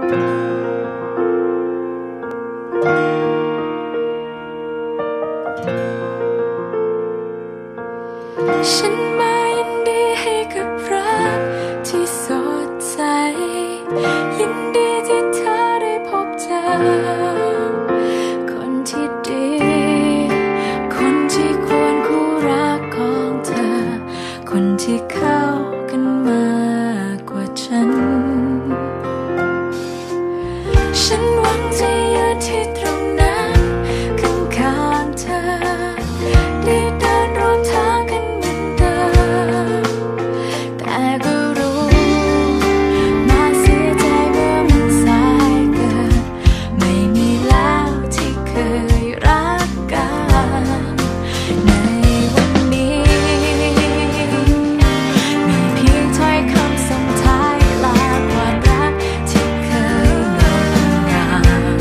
ฉันมายินดีให้กับรักที่สดใสยินดีที่เธอได้พบเจอคนที่ดีคนที่ควรคู่รักของเธอคนที่เข้ากันมากกว่าฉันหวังจะยืนที่ตรงนั้นข้างๆเธอได้เดินร่วมทางกันเหมือนเดิมแต่ก็รู้มาเสียใจเมื่อมันสายเกินไม่มีแล้วที่เคยรักกันในวันนี้มีเพียงถ้อยคำส่งท้ายลาความรักที่เคยงด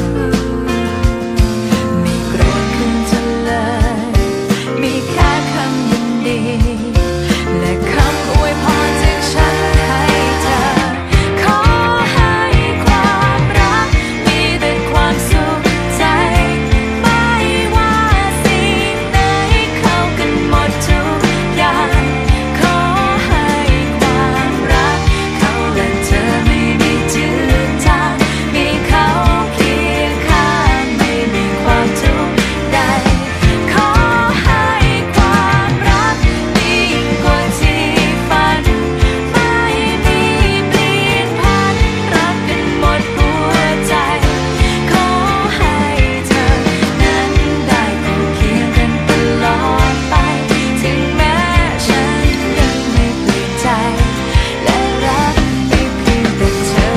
ไม่โกรธคืนเธอเลยมีแค่คำยินดีและคำอวยพรจากฉันให้เธอขอให้ความรักมีแต่ความสุขใจไม่ว่าสิ่งไหนเข้ากันหมดทุกอย่างขอให้ความรักเขาและเธอไม่มีจืดจางมีเขาเคียงข้างไม่มีความทุกข์ใดขอให้ความรักยิ่งกว่าที่ฝันไม่มีเปลี่ยนผันรักกันหมดหัวใจขอให้เธอนั้นได้อยู่เคียงกันตลอดไปถึงแม้ฉันยังไม่เปลี่ยนใจและรักไม่เพียงแต่เธอ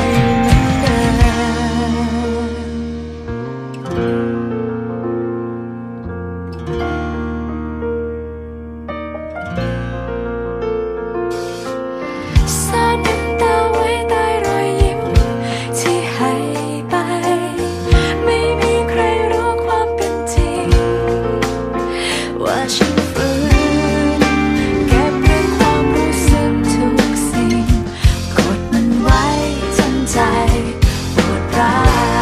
อยู่เหมือนเดิมซ่อนน้ำตาไว้ใต้รอยยิ้มที่ให้ไปไม่มีใครรู้ความเป็นจริงว่าฉันฝืนเก็บเรื่องความรู้สึกทุกสิ่งกดมันไว้จนใจปวดร้าว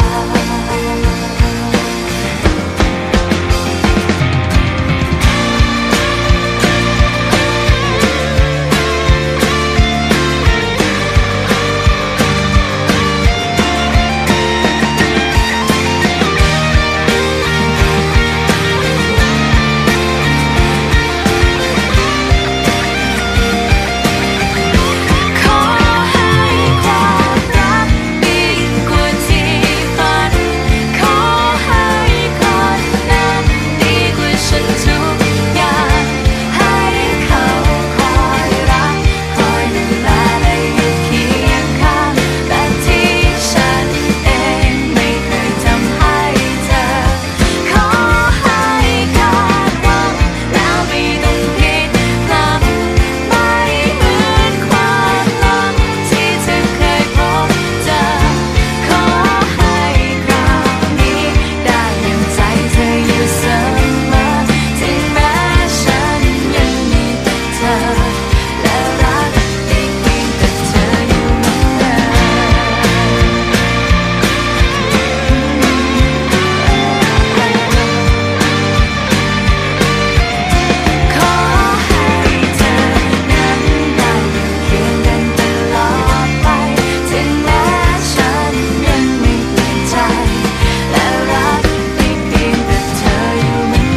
ขอให้ความรักยิ่งกว่าที่ฝันขอให้คนนั้นดีกว่าฉันทุกอย่างให้เขาคอยรักคอยดูแลและอยู่เคียงข้างแบบที่ฉันเองไม่เคยทำให้เธอขอให้คาดหวังแล้วไม่ต้องผิดหวังไม่เหมือนความหลังที่เธอเคยพบเจอขอให้คราวนี้ได้ยังใจเธออยู่เสมอถึงแม้ฉันยังมีแต่เธอและรักได้เพียงแต่เธออยู่เหมือนเดิมขอให้เธอนั้นได้อยู่เคียงกันตลอดไปถึงแม้ฉันยังไม่เปลี่ยนใจและรักได้เพียงแต่เธออยู่เหมือน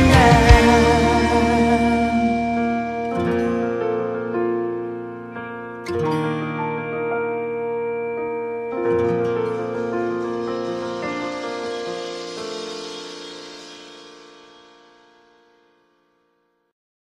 เดิม